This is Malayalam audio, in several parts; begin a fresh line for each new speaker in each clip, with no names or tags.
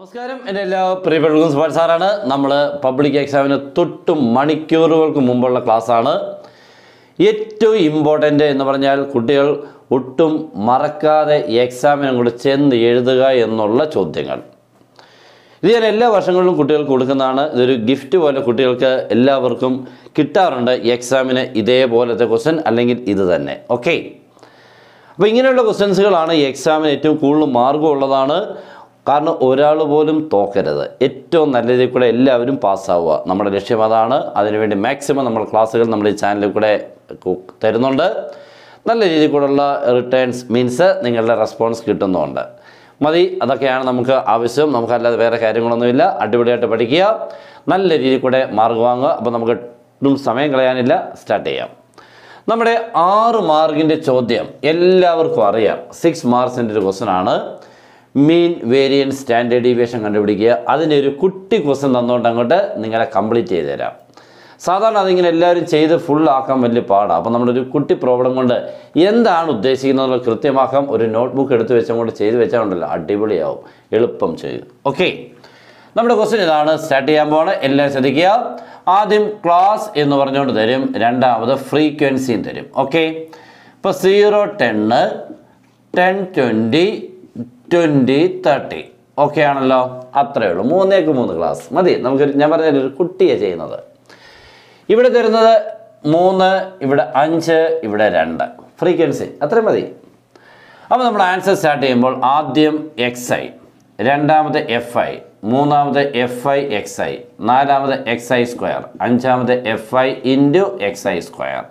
നമസ്കാരം, എൻ്റെ എല്ലാ പ്രിയപ്പെട്ടവർക്കും സുഭാഷ് സാറാണ്. നമ്മൾ പബ്ലിക് എക്സാമിന് തൊട്ട് മണിക്കൂറുകൾക്ക് മുമ്പുള്ള ക്ലാസ്സാണ്. ഏറ്റവും ഇമ്പോർട്ടൻ്റ് എന്ന് പറഞ്ഞാൽ കുട്ടികൾ ഒട്ടും മറക്കാതെ എക്സാമിനും കൂടെ ചെന്ന് എഴുതുക എന്നുള്ള ചോദ്യങ്ങൾ. ഇത് ഞാൻ എല്ലാ വർഷങ്ങളിലും കുട്ടികൾക്ക് കൊടുക്കുന്നതാണ്. ഇതൊരു ഗിഫ്റ്റ് പോലെ കുട്ടികൾക്ക് എല്ലാവർക്കും കിട്ടാറുണ്ട്. എക്സാമിന് ഇതേപോലത്തെ ക്വസ്റ്റ്യൻ അല്ലെങ്കിൽ ഇത് തന്നെ. ഓക്കെ, അപ്പോൾ ഇങ്ങനെയുള്ള ക്വസ്റ്റ്യൻസുകളാണ് എക്സാമിന് ഏറ്റവും കൂടുതൽ മാർഗമുള്ളതാണ്. കാരണം ഒരാൾ പോലും തോക്കരുത്, ഏറ്റവും നല്ല രീതിയിൽ കൂടെ എല്ലാവരും പാസ്സാവുക, നമ്മുടെ ലക്ഷ്യം അതാണ്. അതിനുവേണ്ടി മാക്സിമം നമ്മൾ ക്ലാസ്സുകൾ നമ്മൾ ഈ ചാനലിൽ കൂടെ തരുന്നുണ്ട്. നല്ല രീതിയിൽ കൂടെയുള്ള റിട്ടേൺസ് മീൻസ് നിങ്ങളുടെ റെസ്പോൺസ് കിട്ടുന്നുണ്ട്. മതി, അതൊക്കെയാണ് നമുക്ക് ആവശ്യം. നമുക്കല്ലാതെ വേറെ കാര്യങ്ങളൊന്നുമില്ല. അടിപൊളിയായിട്ട് പഠിക്കുക, നല്ല രീതിയിൽ കൂടെ മാർക്ക് വാങ്ങുക. അപ്പോൾ നമുക്ക് ഒട്ടും സമയം കളയാനില്ല, സ്റ്റാർട്ട് ചെയ്യാം. നമ്മുടെ 6 മാർക്കിൻ്റെ ചോദ്യം എല്ലാവർക്കും അറിയാം. 6 മാർക്സിൻ്റെ ഒരു ക്വസ്റ്റൻ ആണ്. മീൻ വേരിയൻസ് സ്റ്റാൻഡേർഡ് ഡീവിയേഷൻ കണ്ടുപിടിക്കുക. അതിൻ്റെ ഒരു കുട്ടി ക്വസ്റ്റൻ തന്നുകൊണ്ട് അങ്ങോട്ട് നിങ്ങളെ കംപ്ലീറ്റ് ചെയ്ത് തരാം. സാധാരണ അതിങ്ങനെ എല്ലാവരും ചെയ്ത് ഫുള്ളാക്കാൻ വലിയ പാടാണ്. അപ്പോൾ നമ്മളൊരു കുട്ടി പ്രോബ്ലം കൊണ്ട് എന്താണ് ഉദ്ദേശിക്കുന്നത് കൃത്യമാക്കാം. ഒരു നോട്ട്ബുക്ക് എടുത്ത് വെച്ചുകൊണ്ട് ചെയ്ത് വെച്ചാൽ ഉണ്ടല്ലോ, അടിപൊളിയാവും, എളുപ്പം ചെയ്തു. ഓക്കെ, നമ്മുടെ ക്വസ്റ്റൻ ഇതാണ്. സ്റ്റാർട്ട് ചെയ്യാൻ പോകണം. എല്ലാവരും ശ്രദ്ധിക്കുക. ആദ്യം ക്ലാസ് എന്ന് പറഞ്ഞുകൊണ്ട് തരും, രണ്ടാമത് ഫ്രീക്വൻസിയും തരും. ഓക്കെ, ഇപ്പോൾ 0, 10, 10, 20, 20, 30. ഓക്കെ ആണല്ലോ, അത്രയേ ഉള്ളൂ. 3 ക്ലാസ് മതി നമുക്ക്. ഞാൻ പറഞ്ഞൊരു കുട്ടിയെ ചെയ്യുന്നത്. ഇവിടെ തരുന്നത് 3, ഇവിടെ 5, ഇവിടെ 2. ഫ്രീക്വൻസി അത്രയും മതി. അപ്പോൾ നമ്മൾ ആൻസർ സ്റ്റാർട്ട് ചെയ്യുമ്പോൾ ആദ്യം XI, രണ്ടാമത് FI, മൂന്നാമത് FI XI, നാലാമത് XI സ്ക്വയർ, അഞ്ചാമത് FI ഇൻറ്റു XI സ്ക്വയർ.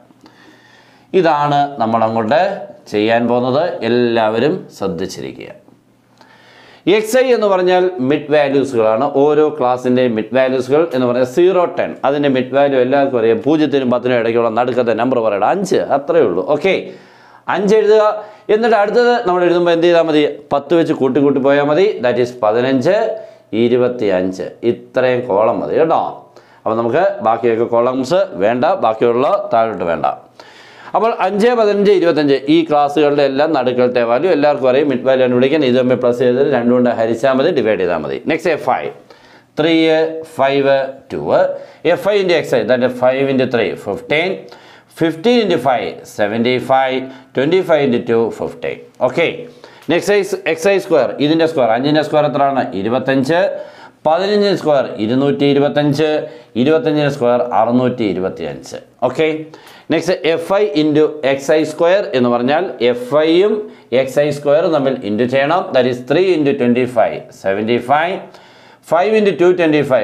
ഇതാണ് നമ്മളങ്ങോട്ട് ചെയ്യാൻ പോകുന്നത്. എല്ലാവരും ശ്രദ്ധിച്ചിരിക്കുക. XI എന്ന് പറഞ്ഞാൽ മിഡ് വാല്യൂസുകളാണ്. ഓരോ ക്ലാസ്സിൻ്റെയും മിഡ് വാല്യൂസുകൾ എന്ന് പറഞ്ഞാൽ 0, 10 അതിൻ്റെ മിഡ് വാല്യൂ എല്ലാവർക്കും അറിയാം. 0-നും 10-നും ഇടയ്ക്കുള്ള നടുക്കത്തെ നമ്പർ പറയണം. 5 അത്രയേ ഉള്ളൂ. ഓക്കെ, 5 എഴുതുക. എന്നിട്ട് അടുത്തത് നമ്മൾ എഴുതുമ്പോൾ എന്ത് ചെയ്താൽ മതി? 10 വെച്ച് കൂട്ടി പോയാൽ മതി. That is 15, 25. ഇത്രയും കോളം മതി കേട്ടോ. അപ്പോൾ നമുക്ക് ബാക്കിയൊക്കെ കോളംസ് വേണ്ട, ബാക്കിയുള്ള താഴോട്ട് വേണ്ട. അപ്പോൾ 5, 15, 25 ഈ ക്ലാസ്സുകളുടെ എല്ലാം നടുക്കളത്തെ വാല്യൂ എല്ലാവർക്കും അറിയാം. മിഡ് വാല്യൂ കണ്ടുപിടിക്കാൻ ഇത് തമ്മിൽ പ്ലസ് ചെയ്ത് 2 കൊണ്ട് ഹരിച്ചാൽ മതി, ഡിവൈഡ് ചെയ്താൽ മതി. Next FI 3, 5, 2. FI into XI that 5 into 3 15, 15 into 5 75, 25 into 2 50. Okay, next XI square. ഇതിൻ്റെ സ്ക്വയർ 5ൻ്റെ സ്ക്വയർ എത്രയാണ്? 25. 15ൻ്റെ സ്ക്വയർ 225, 25ൻ്റെ square 625. Okay, next FI into XI square എന്ന് പറഞ്ഞാൽ FIയും XI സ്ക്വയറും തമ്മിൽ ഇൻറ്റു ചെയ്യണം. ദാറ്റ് ഈസ് 3 ഇൻറ്റു 25 75, 5 ഇൻറ്റു 2 25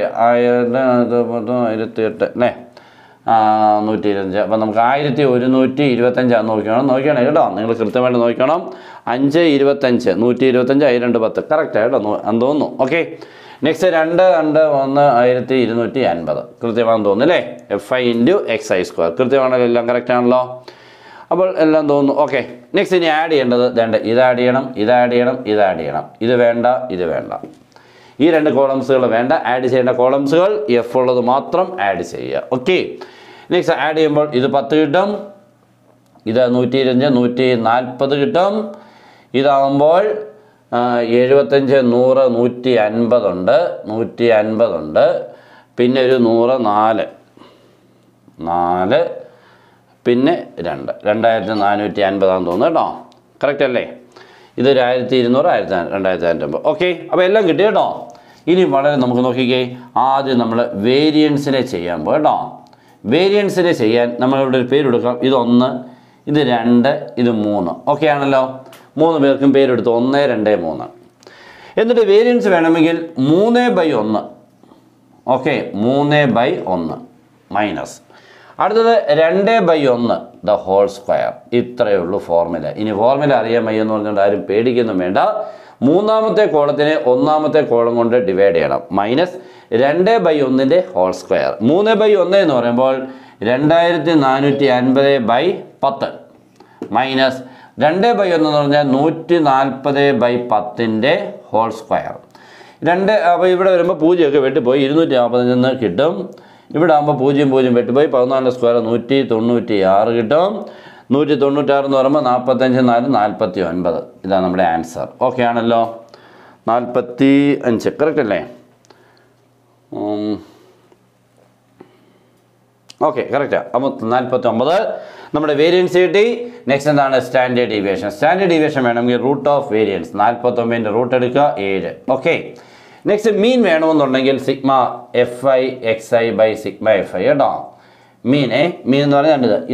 1028 അല്ലേ, 125. അപ്പം നമുക്ക് 1125 നോക്കിയാണ് കേട്ടോ. നിങ്ങൾ കൃത്യമായിട്ട് നോക്കണം. 5, 25, 125, 2, 10 കറക്റ്റ് കേട്ടോ എന്ന് തോന്നുന്നു. ഓക്കെ, നെക്സ്റ്റ് 2, 2, 1 1250 കൃത്യമാണെന്ന് തോന്നുന്നു അല്ലേ. FI ഇൻറ്റു XI സ്ക്വയർ കൃത്യമാണല്ലോ, എല്ലാം കറക്റ്റ് ആണല്ലോ. അപ്പോൾ എല്ലാം തോന്നുന്നു. ഓക്കെ, നെക്സ്റ്റ് ഇനി ആഡ് ചെയ്യേണ്ടത് വേണ്ട, ഇത് ആഡ് ചെയ്യണം, ഇത് ആഡ് ചെയ്യണം, ഇത് ആഡ് ചെയ്യണം. ഇത് വേണ്ട, ഇത് വേണ്ട. ഈ 2 കോളംസുകൾ വേണ്ട. ആഡ് ചെയ്യേണ്ട കോളംസുകൾ F ഉള്ളത് മാത്രം ആഡ് ചെയ്യുക. ഓക്കെ, നെക്സ്റ്റ് ആഡ് ചെയ്യുമ്പോൾ ഇത് 10 കിട്ടും, ഇത് 125, 140 കിട്ടും. ഇതാകുമ്പോൾ 75, 100, 150 ഉണ്ട്, 150 ഉണ്ട്. പിന്നെ ഒരു 100, 4, പിന്നെ 2, 2450 തോന്നുന്നു കേട്ടോ. കറക്റ്റ് അല്ലേ? ഇതൊരു 1200, 2250. ഓക്കെ, അപ്പോൾ എല്ലാം കിട്ടി കേട്ടോ. ഇനി വളരെ നമുക്ക് നോക്കിക്കേ. ആദ്യം നമ്മൾ വേരിയൻസിനെ ചെയ്യാൻ പോകും കേട്ടോ. വേരിയൻസിനെ ചെയ്യാൻ നമ്മളിവിടെ ഒരു പേര് കൊടുക്കാം. ഇത് 1, ഇത് 2, ഇത് 3. ഓക്കെ ആണല്ലോ. 3 പേർക്കും പേരെടുത്തു 1, 2, 3. എന്നിട്ട് വേരിയൻസ് വേണമെങ്കിൽ 3/1. Okay, 3/1 minus. അടുത്തത് 2/1 ദ ഹോൾ സ്ക്വയർ. ഇത്രയേ ഉള്ളൂ ഫോർമുല. ഇനി ഫോർമുല അറിയാൻ വയ്യെന്ന് പറഞ്ഞുകൊണ്ട് ആരും പേടിക്കൊന്നും വേണ്ട. 3ാമത്തെ കോളത്തിനെ 1ാമത്തെ കോളം കൊണ്ട് ഡിവൈഡ് ചെയ്യണം. മൈനസ് 2/1ൻ്റെ ഹോൾ സ്ക്വയർ. 3/1 എന്ന് പറയുമ്പോൾ 2450/10 മൈനസ് 2/1 എന്ന് പറഞ്ഞാൽ 140/10ൻ്റെ ഹോൾ സ്ക്വയർ. 2. അപ്പോൾ ഇവിടെ വരുമ്പോൾ 0 വെട്ടിപ്പോയി 245 കിട്ടും. ഇവിടെ ആകുമ്പോൾ 0, 0 വെട്ടിപ്പോയി 14 സ്ക്വയർ 196 കിട്ടും. 196 എന്ന് പറയുമ്പോൾ 45, 4, 49. ഇതാണ് നമ്മുടെ ആൻസർ. ഓക്കെ ആണല്ലോ. 45 കറക്റ്റ് അല്ലേ? ഓക്കെ കറക്റ്റാണ്. അപ്പോൾ 49 നമ്മുടെ വേരിയൻസ് കിട്ടി. നെക്സ്റ്റ് എന്താണ്? Standard deviation. സ്റ്റാൻഡേർഡ് ഡീവിയേഷൻ വേണമെങ്കിൽ റൂട്ട് ഓഫ് വേരിയൻസ് 49ൻ്റെ റൂട്ട് എടുക്കുക 7. ഓക്കെ. നെക്സ്റ്റ് മീൻ വേണമെന്നുണ്ടെങ്കിൽ sigma FI XI by sigma FI കേട്ടോ. മീൻ എന്ന് പറഞ്ഞാൽ ഈ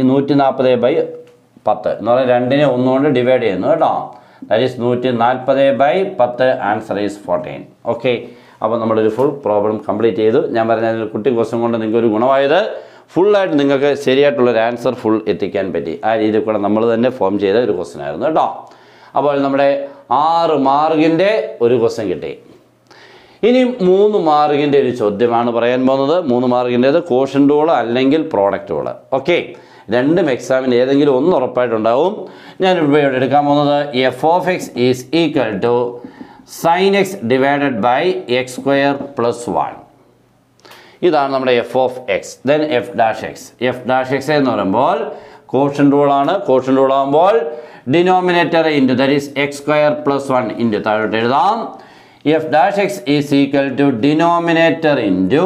140/10 എന്ന് പറഞ്ഞാൽ 2നെ 1 കൊണ്ട് ഡിവൈഡ് ചെയ്യുന്നു കേട്ടോ. That is 140/10. Answer is 14. Okay. അപ്പോൾ നമ്മളൊരു ഫുൾ പ്രോബ്ലം കംപ്ലീറ്റ് ചെയ്തു. ഞാൻ പറഞ്ഞ കുട്ടി ക്വസ്റ്റ്യൻ കൊണ്ട് നിങ്ങൾക്ക് ഒരു ഗുണമായത് ഫുള്ളായിട്ട് നിങ്ങൾക്ക് ശരിയായിട്ടുള്ളൊരു ആൻസർ ഫുൾ എത്തിക്കാൻ പറ്റി. ആ രീതിയിൽ കൂടെ നമ്മൾ തന്നെ ഫോം ചെയ്ത ഒരു ക്വസ്റ്റ്യൻ ആയിരുന്നു കേട്ടോ. അപ്പോൾ നമ്മുടെ 6 മാർക്കിൻ്റെ ഒരു ക്വസ്റ്റ്യൻ കിട്ടി. ഇനി 3 മാർക്കിൻ്റെ ഒരു ചോദ്യമാണ് പറയാൻ പോകുന്നത്. 3 മാർക്കിൻ്റേത് കോഷ്യൻ്റ് റൂൾ അല്ലെങ്കിൽ പ്രോഡക്റ്റ് റൂൾ. ഓക്കെ. രണ്ടും എക്സാമിന് ഏതെങ്കിലും ഒന്ന് ഉറപ്പായിട്ടുണ്ടാവും. ഞാനിപ്പോൾ ഇവിടെ എടുക്കാൻ പോകുന്നത് f(x) is equal to sin x divided by x² + 1. ഇതാണ് നമ്മുടെ f(x). Then f'(x). f'(x) എന്ന് പറയുമ്പോൾ കോഷ്യൻ്റ് റൂളാണ്. കോഷ്യൻ്റ് റൂൾ ആകുമ്പോൾ denominator into that is x² + 1 into താഴോട്ട് എഴുതാം. f'(x) is equal to denominator into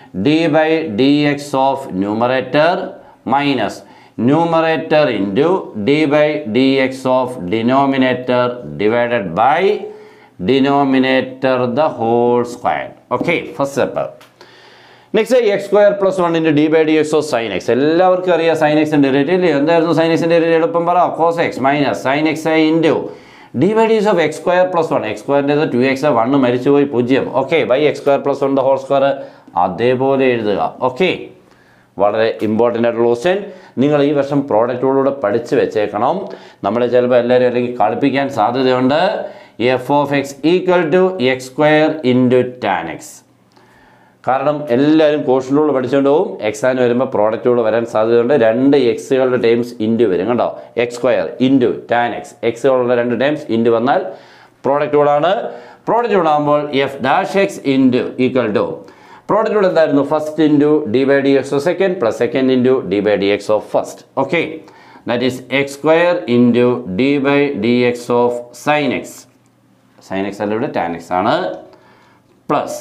d/dx of numerator minus numerator into d/dx of denominator divided by denominator the whole square. Okay. First step. Next x² + 1 into d/dx of sin x. എല്ലാവർക്കും അറിയാം sin x ഡെറിവേറ്റീവ് ഇല്ലേ? എന്തായിരുന്നു sin x ഡെറിവേറ്റീവ്? എളുപ്പം പറ. cos x minus sin x into d/dx of x² + 1. x²ൻ്റെത് 2x 1 മരിച്ചുപോയി 0. Okay. By x² + 1 the whole square അതേപോലെ എഴുതുക. ഓക്കെ. വളരെ ഇമ്പോർട്ടൻ്റ് ആയിട്ടുള്ള ക്വസ്റ്റ്യൻ. നിങ്ങൾ ഈ വർഷം പ്രോഡക്റ്റ് റൂളിലൂടെ പഠിച്ച് വെച്ചേക്കണം. നമ്മളെ ചിലപ്പോൾ എല്ലാവരും അല്ലെങ്കിൽ കളിപ്പിക്കാൻ സാധ്യതയുണ്ട്. f(x) equal to x² into tan x. കാരണം എല്ലാവരും കോഷ്യൻ്റ് റൂൾ പഠിച്ചുകൊണ്ട് പോകും. എക്സാമിന് വരുമ്പോൾ പ്രോഡക്റ്റ് റൂൾ വരാൻ സാധ്യതയുണ്ട്. 2 എക്സുകളുടെ ടേംസ് ഇൻറ്റു വരും കേട്ടോ. x² into tan x. എക്സുകളുടെ 2 ടേംസ് ഇൻറ്റു വന്നാൽ പ്രോഡക്റ്റ് റൂളാണ്. പ്രോഡക്റ്റ് റൂൾ ആകുമ്പോൾ f'(x) into equal to product rule എന്തായിരുന്നു? First into d/dx of second plus second into d/dx of first. Okay. That is x² into d/dx of sin x. sin x അല്ല ഇവിടെ tan x ആണ്. Plus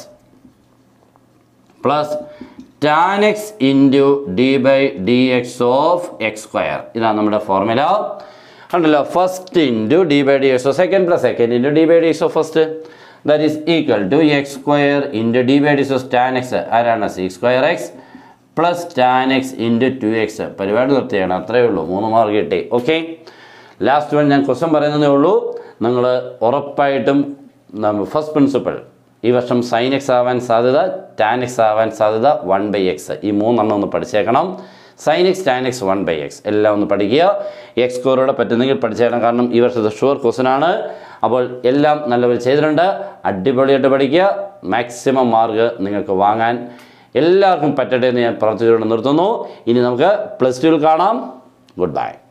tan x into d/dx of x². ഇതാണ് നമ്മുടെ ഫോർമുല. ഉണ്ടല്ലോ. First into d/dx of second plus second into d/dx of first. That is equal to x² into d/dx of tan x. ആരാണ്? sec² x plus tan x into 2x. പരിപാടി നിർത്തിയാണ്. അത്രയേ ഉള്ളൂ. 3 മാർക്ക് കിട്ടി. ഓക്കെ. ലാസ്റ്റ് വൺ ഞാൻ ക്വസ്റ്റ്യൻ പറയുന്നതേ ഉള്ളൂ. നിങ്ങൾ ഉറപ്പായിട്ടും ഫസ്റ്റ് പ്രിൻസിപ്പിൾ ഈ വർഷം sin x ആവാൻ സാധ്യത, tan x ആവാൻ സാധ്യത, 1/x. ഈ 3 ഒന്ന് പഠിച്ചേക്കണം. sin x, tan x, 1/x എല്ലാം ഒന്ന് പഠിക്കുക. x സ്കോറോടെ പറ്റുന്നെങ്കിൽ പഠിച്ചേക്കണം. കാരണം ഈ വർഷത്തെ ഷുവർ ക്വസ്റ്റ്യൻ ആണ്. അപ്പോൾ എല്ലാം നല്ലപോലെ ചെയ്തിട്ടുണ്ട്. അടിപൊളിയായിട്ട് പഠിക്കുക. മാക്സിമം മാർക്ക് നിങ്ങൾക്ക് വാങ്ങാൻ എല്ലാവർക്കും പറ്റട്ടെ എന്ന് ഞാൻ പ്രാർത്ഥിച്ചുകൊണ്ട് നിർത്തുന്നു. ഇനി നമുക്ക് +2 കാണാം. Good by.